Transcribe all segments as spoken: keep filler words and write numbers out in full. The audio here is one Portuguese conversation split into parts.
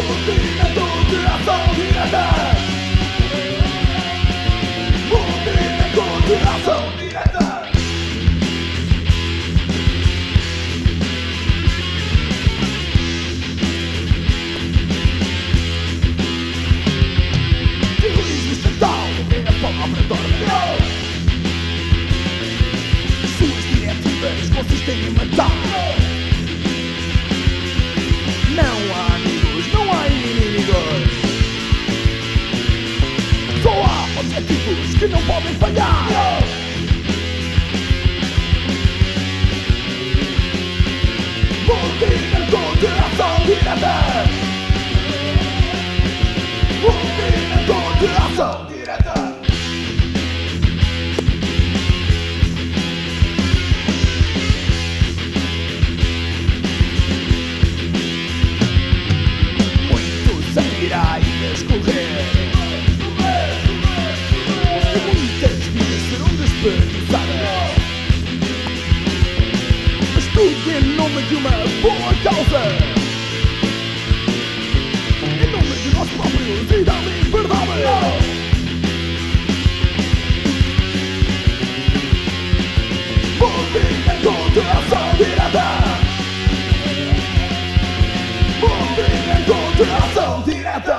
Movimento de ação direta. Movimento de ação direta. Terrorismo estatal é a palavra de ordem. Suas diretivas consistem em matar. Não há amigos, não há inimigos. Só há objetivos que não podem falhar. Movimento de ação direta. Movimento de ação direta. Muito sangue irá escorrer. E muitas vidas serão desperdiçadas. Mas tudo em nome de uma boa causa. Em nome de nós próprios e da liberdade. Movimento de ação direta. Movimento de ação direta.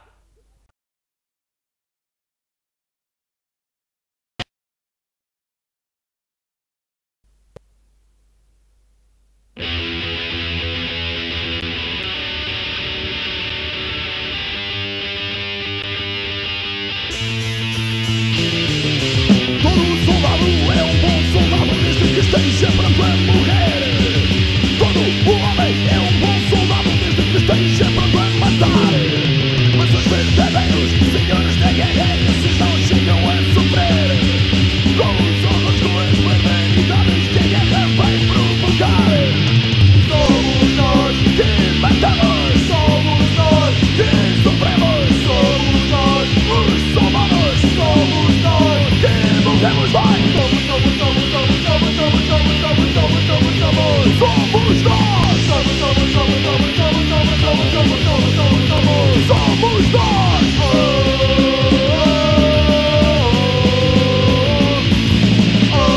Todo soldado é um bom soldado desde que esteja pronto a morrer. Todo homem é um bom soldado desde que esteja pronto a matar. Mas os verdadeiros senhores da guerra, esses não chegam a sofrer com os honros, com as barbaridades que a guerra vai provocar. Somos nós que matamos, somos nós que sofremos, somos nós os soldados, somos nós que morremos. Vai! Somos, somos, somos, somos, somos, somos, somos, somos, somos, somos, somos, somos nós! Somos, somos, somos, somos, somos, somos, somos, somos, somos, somos, somos, somos nós! Oh, oh, oh,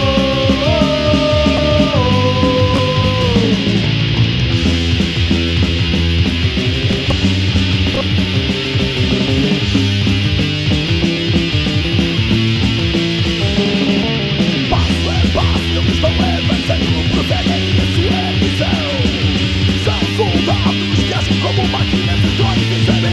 passo a passo eles vão avançando, prosseguem a sua missão. São soldados que agem como máquinas de drones sem saber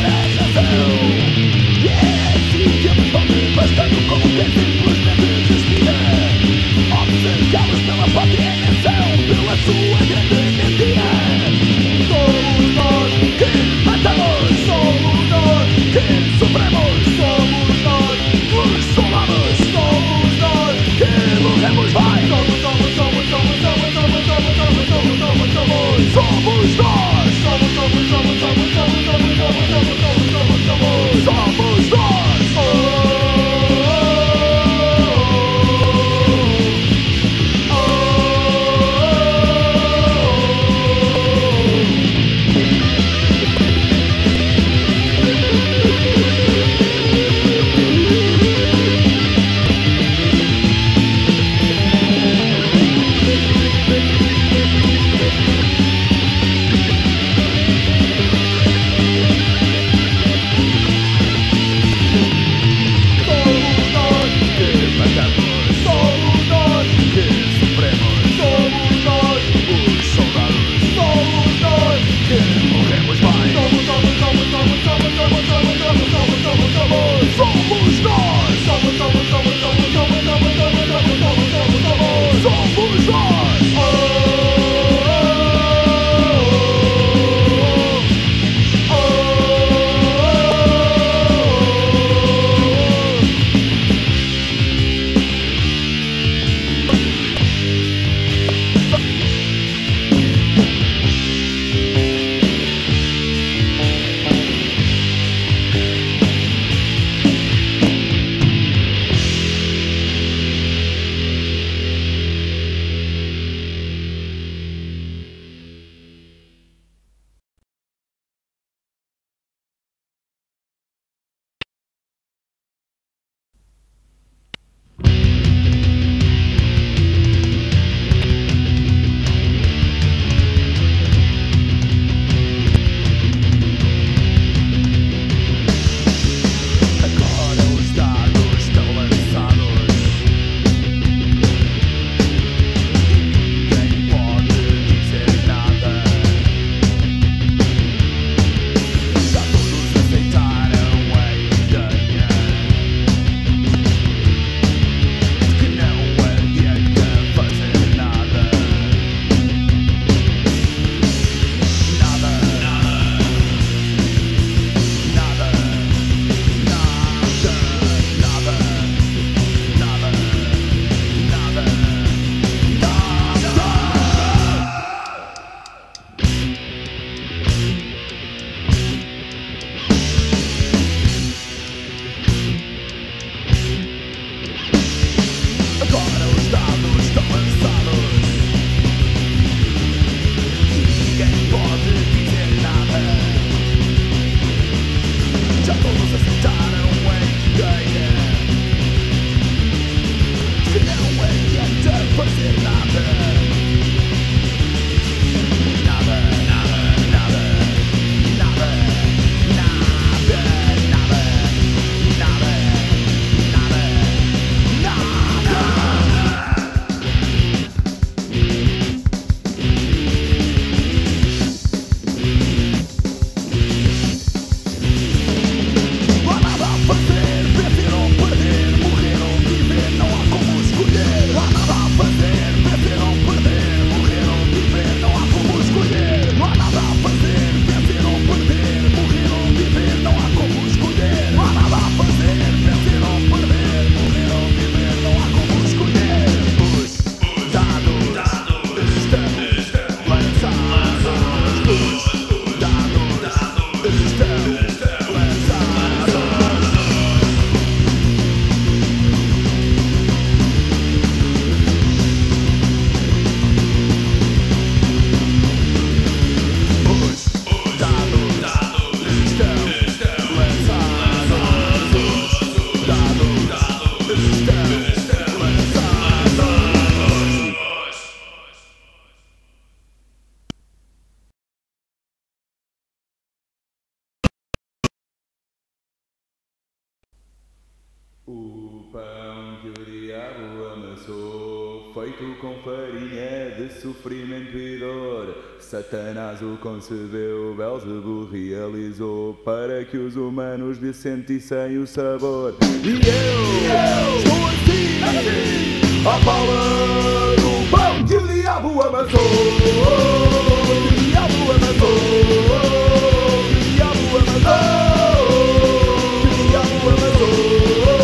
Pão que o diabo amassou, feito com farinha de sofrimento e dor. Satanás o concebeu, Belzebu realizou, para que os humanos lhe sentissem o sabor. E eu, e eu estou assim, assim, à bala do pão que o diabo amassou. Que o diabo amassou. Que o diabo amassou. Que o diabo amassou.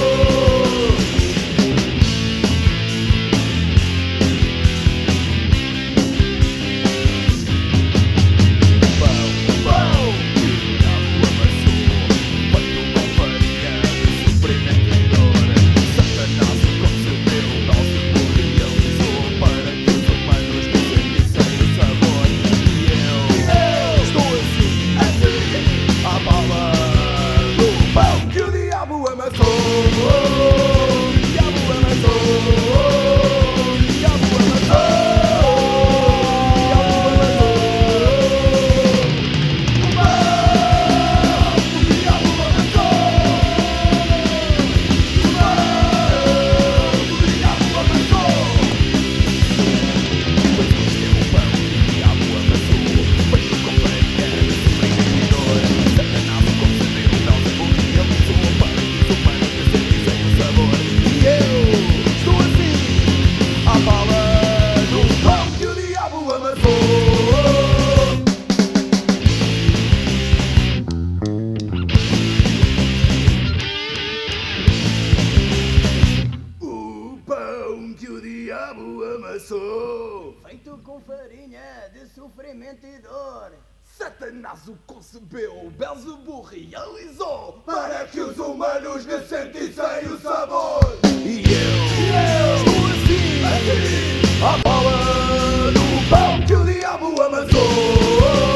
Que o diabo amassou, feito com farinha de sofrimento e dor. Satanás o concebeu, Belzebu realizou, para que os humanos lhe sentissem o sabor. e eu, E eu estou assim, assim, à bala do pão que o diabo amassou.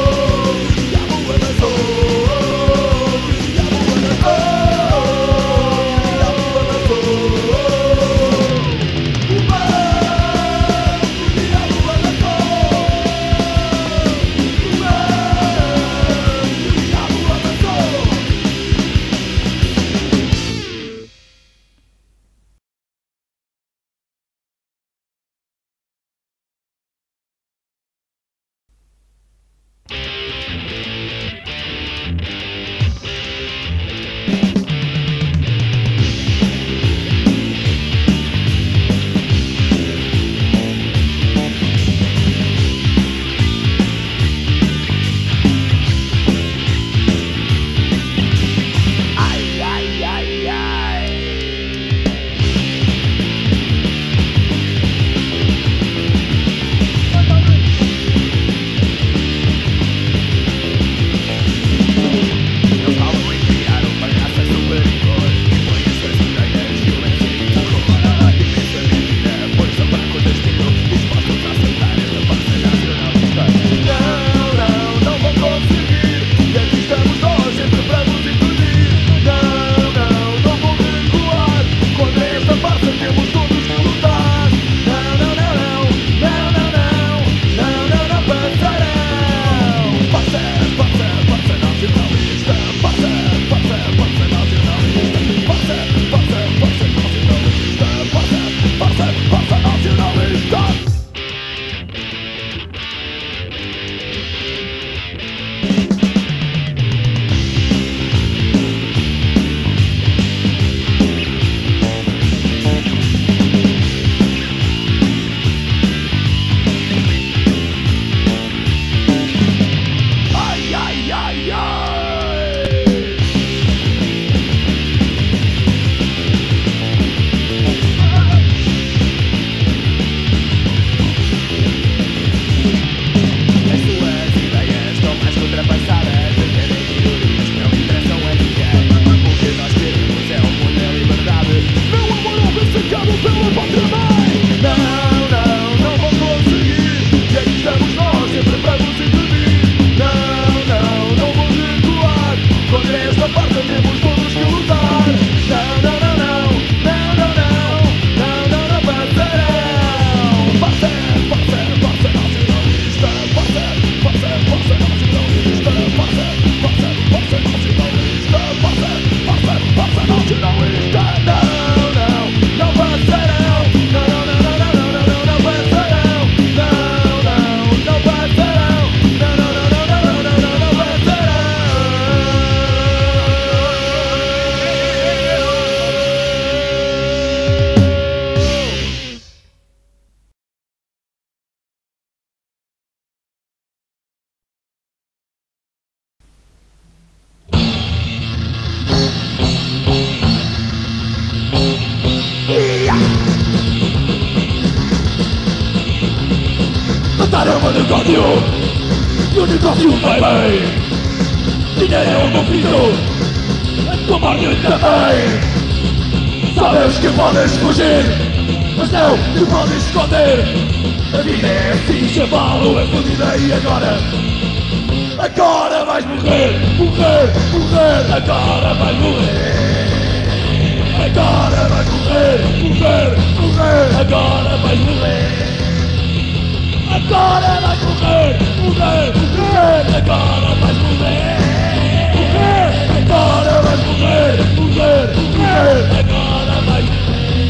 negócio vai bem. Dinheiro é o meu filho, a tua morte também. Sabes que podes fugir, mas não te podes esconder. A vida é assim, chavalo, é fodida e agora? Agora vais morrer, morrer, morrer. Agora vais morrer. Agora vais morrer, morrer, morrer. Agora vais morrer. Agora vais morrer, morrer, morrer. Agora vais morrer. Morrer. Agora vais morrer, morrer, morrer. Agora vais morrer.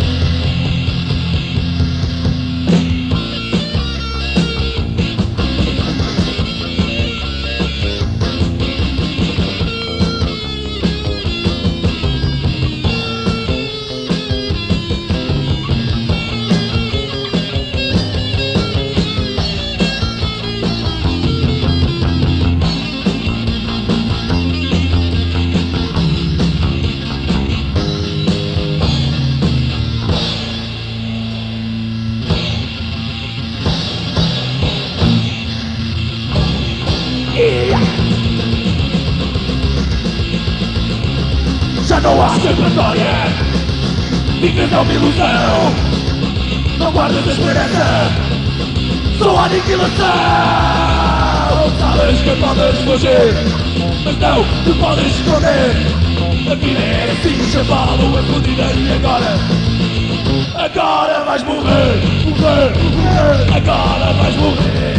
Já não há escapatória, vives é uma ilusão. Não guardas a esperança, só há aniquilação. Sabes que podes fugir, mas não te podes esconder. A vida é assim, chavalo, é fodida e agora? Agora vais morrer, morrer, morrer. Agora vais morrer.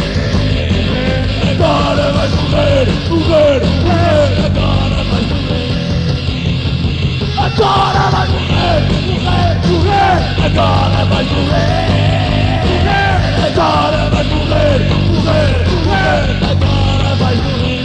Agora vais morrer, morrer, morrer. Agora vais morrer. Agora vais morrer, morrer, morrer. Agora vais morrer, morrer. Agora vais morrer, morrer, morrer. Agora vais morrer.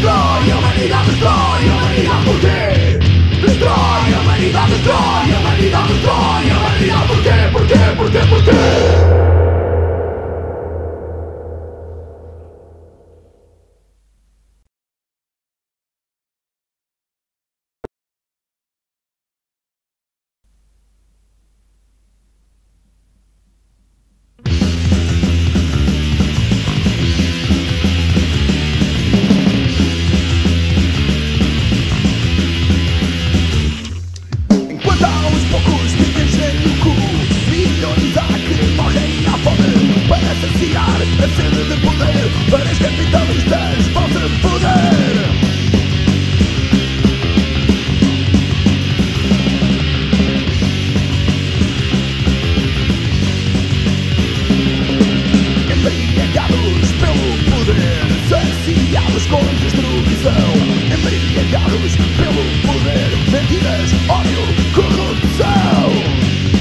Destrói a humanidade, destrói a humanidade, porquê? Destrói a humanidade, destrói a humanidade, destrói a humanidade, porquê? Porquê? Porquê? Porquê? A sede de poder para os capitalistas falta poder. Embriagados pelo poder, saciados com destruição. Embriagados pelo poder, mentiras, ódio, corrupção.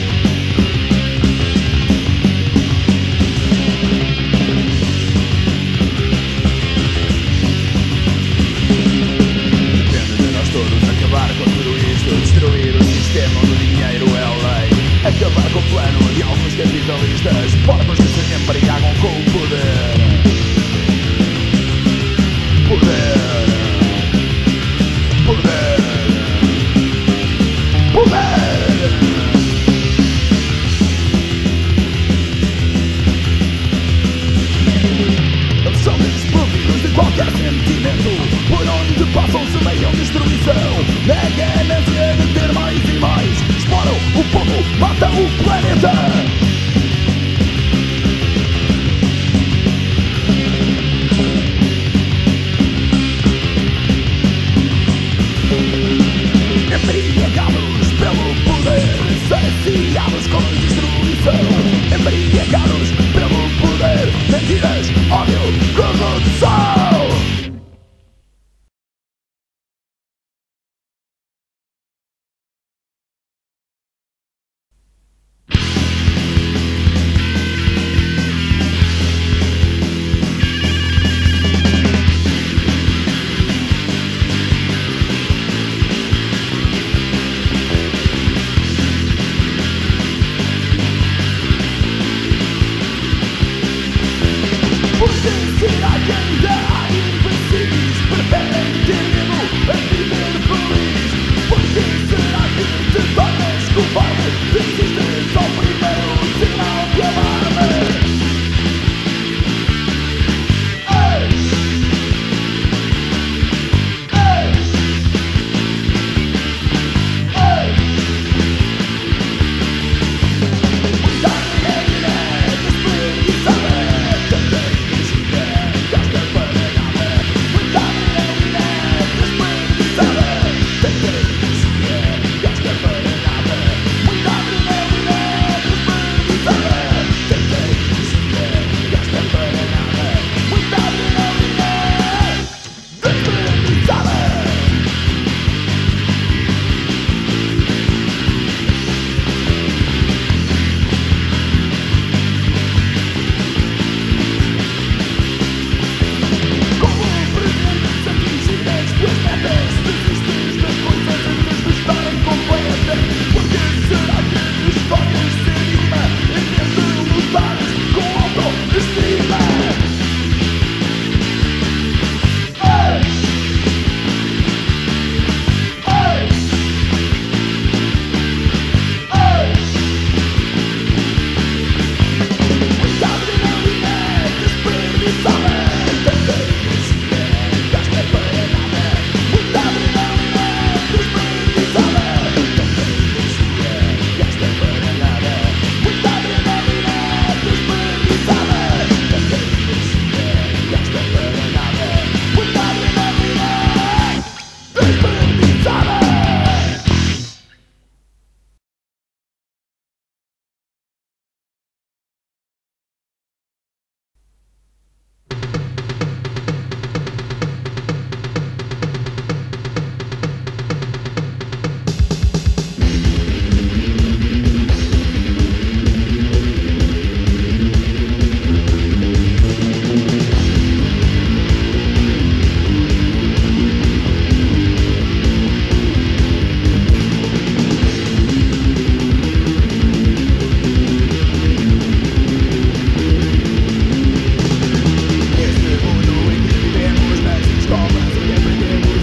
Destruir o sistema do dinheiro é a lei. Acabar com o plano de alguns capitalistas, porcos que se embriagam com o poder. Poder. Poder. Poder. Eles são desprovidos de qualquer sentimento. Por onde passam semeiam destruição. Na ganância de ter mais e mais, exploram o povo, matam o planeta. Embriagados pelo poder, saciados com destruição. Embriagados pelo poder, mentiras, ódio, corrupção.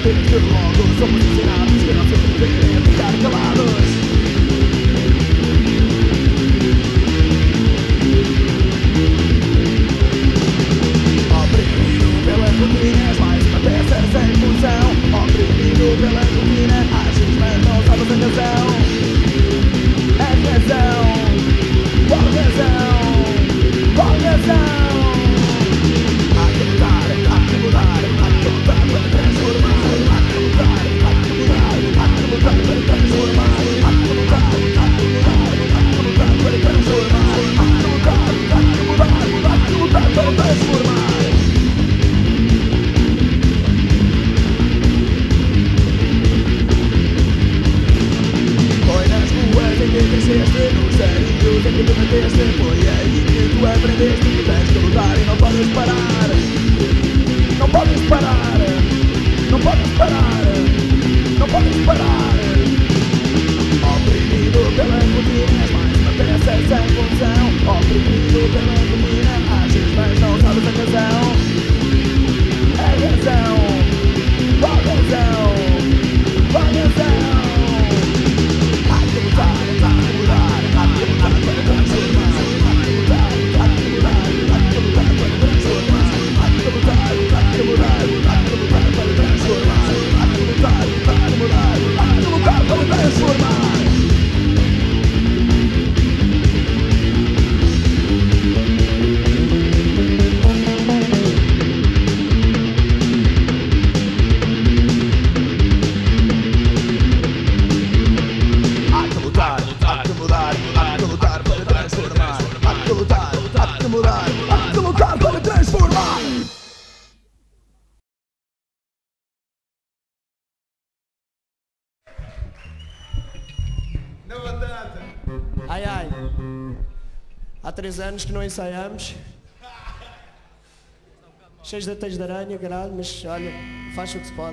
Desde logo somos ensinados que não se devem ficar calados. Oprimido pelas rotinas, mais uma peça sem função. Oprimido pela rotina, ages mas não sabes a razão. A razão, qual razão, qual razão? Há que lutar, há que mudar, há que lutar para transformar. Há que lutar, há que mudar, há que lutar para transformar. Há que lutar, há que mudar, há que lutar para transformar. Há que lutar, há que mudar, há que lutar para transformar. Em que cresceste, nos carinhos em que te meteste, foi aí que tu aprendeste que tens que lutar e não podes parar. Não podes parar, não podes parar, não podes parar. Oprimido pelas rotinas, mais uma peça sem função. Oprimido pela rotina, ages mas não sabes a razão. A razão, qual razão, qual razão? Há que lutar, há que mudar, há que lutar para transformar. Há que lutar, há que mudar, há que lutar para transformar. Há que lutar, há que mudar, há que lutar para transformar. Há que lutar, há que mudar, há que lutar para transformar. Ai ai, há três anos que não ensaiamos. Cheios de teias de aranha, caralho, mas olha, faz o que se pode.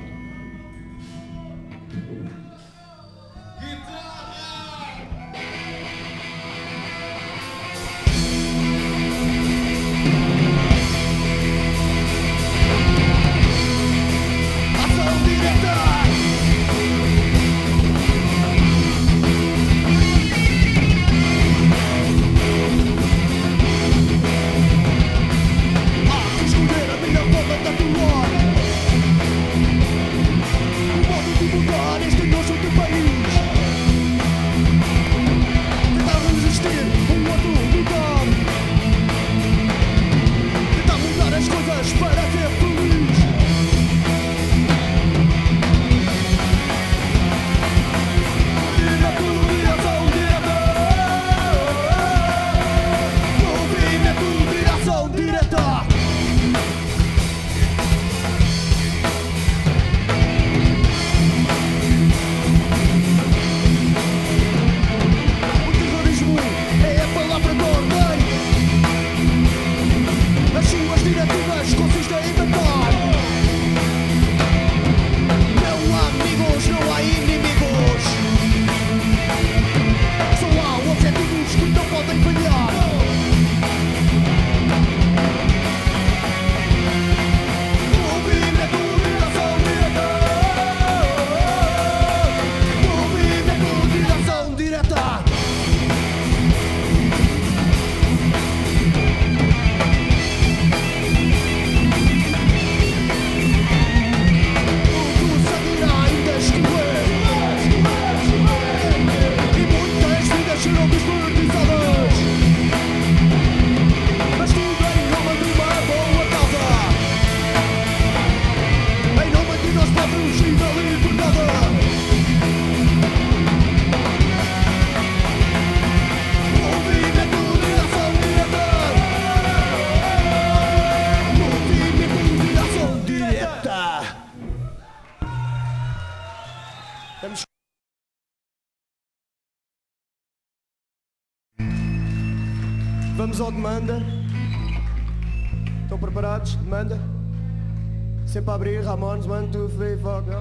Vamos ao demanda. Estão preparados? Demanda. Sempre a abrir. Ramones, one, two, three, four, go.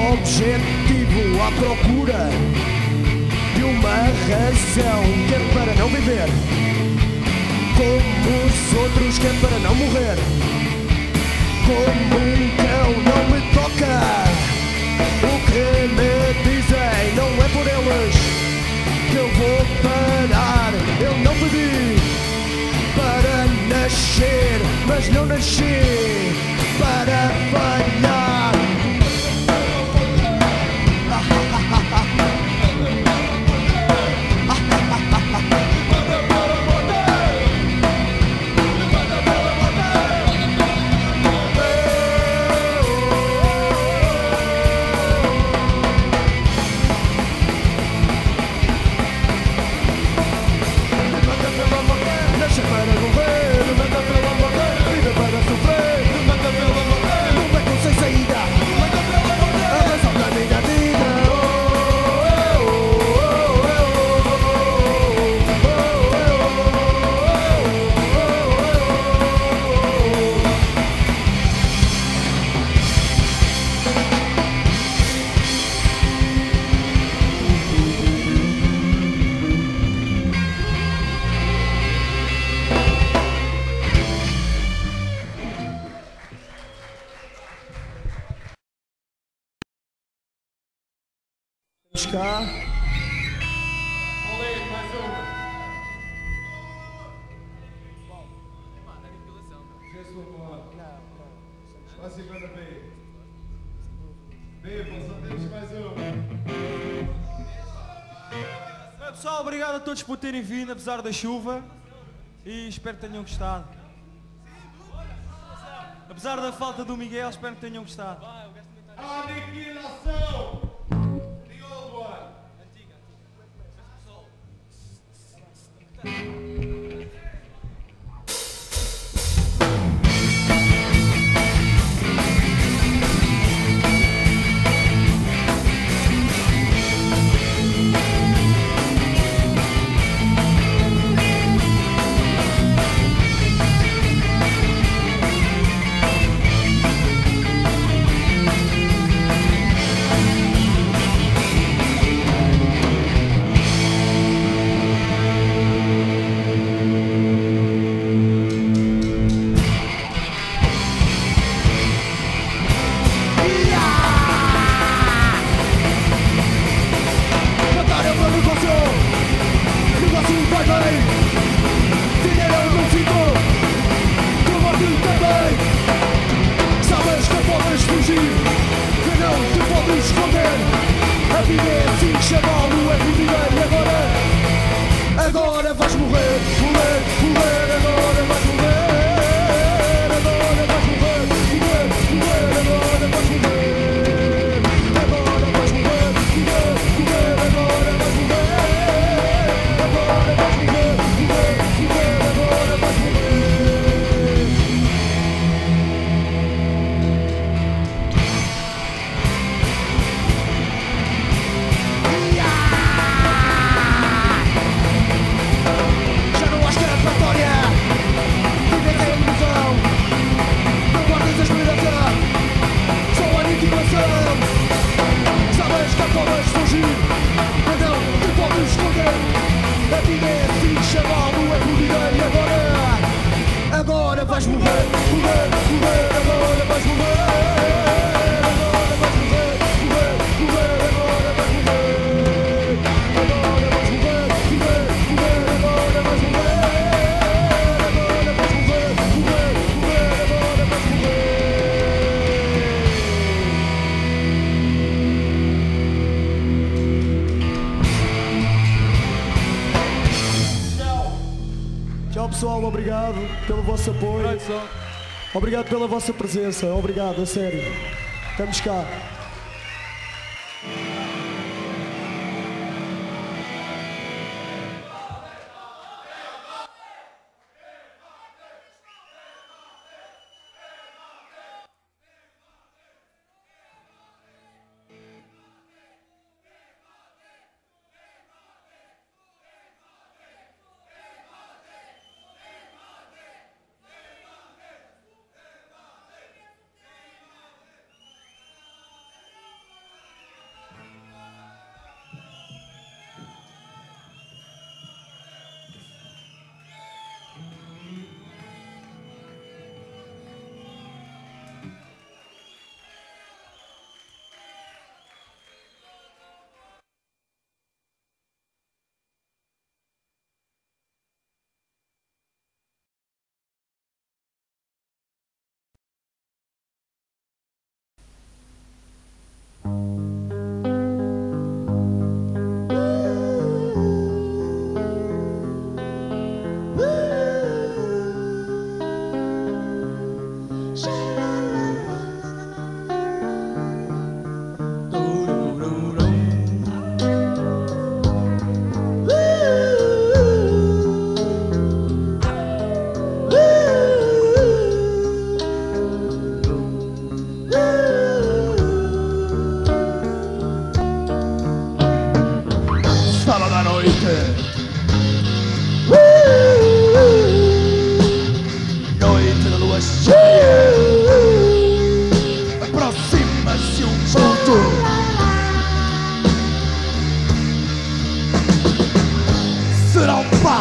objetivo, à procura de uma razão que é para não viver como os outros, que é para não morrer como um cão. Não me toca o que me dizem, não é por eles que eu vou parar. Eu não pedi para nascer, mas não nasci para falhar. Cá. A segunda vez. Bem, só temos mais um. Bem, pessoal, obrigado a todos por terem vindo, apesar da chuva. E espero que tenham gostado. Apesar da falta do Miguel, espero que tenham gostado. Aniquilação! Pessoal, obrigado pelo vosso apoio. Obrigado pela vossa presença. Obrigado, a sério. Estamos cá.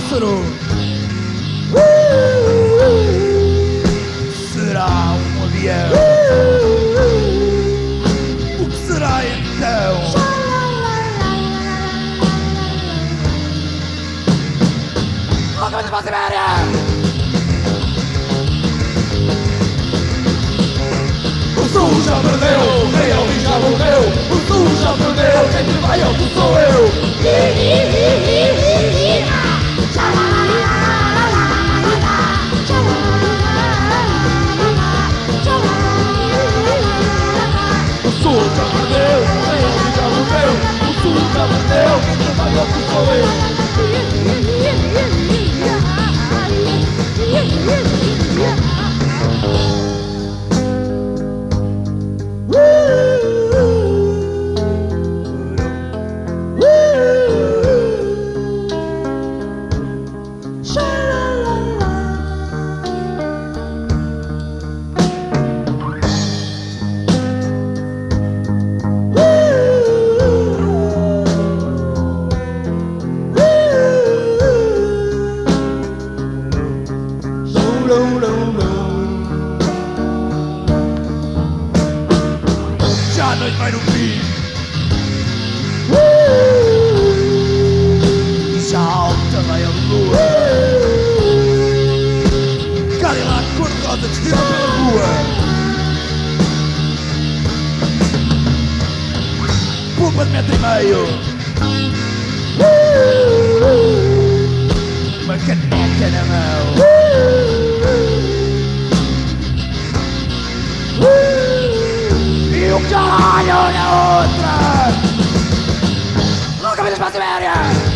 pássaro. Será um avião? O que será então? Nunca mais para a Sibéria! O sul já perdeu, o rei Elvis já morreu. O sul já perdeu, quem vai ao sul sou eu. O sul já perdeu, o rei Elvis já morreu. O sul já perdeu, quem vai ao sul sou eu. Já a noite vai no fim e já alta vai a lua. Cadillac cor-de-rosa desfila pela rua. Pulpa de metro e meio, uma caneca na mão. E o caralho na outra! Nunca me para a Sibéria!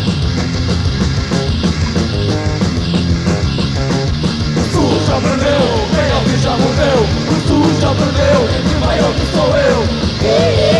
O sul já perdeu, quem Elvis já morreu. O sul já perdeu, quem vai ao sul sou eu.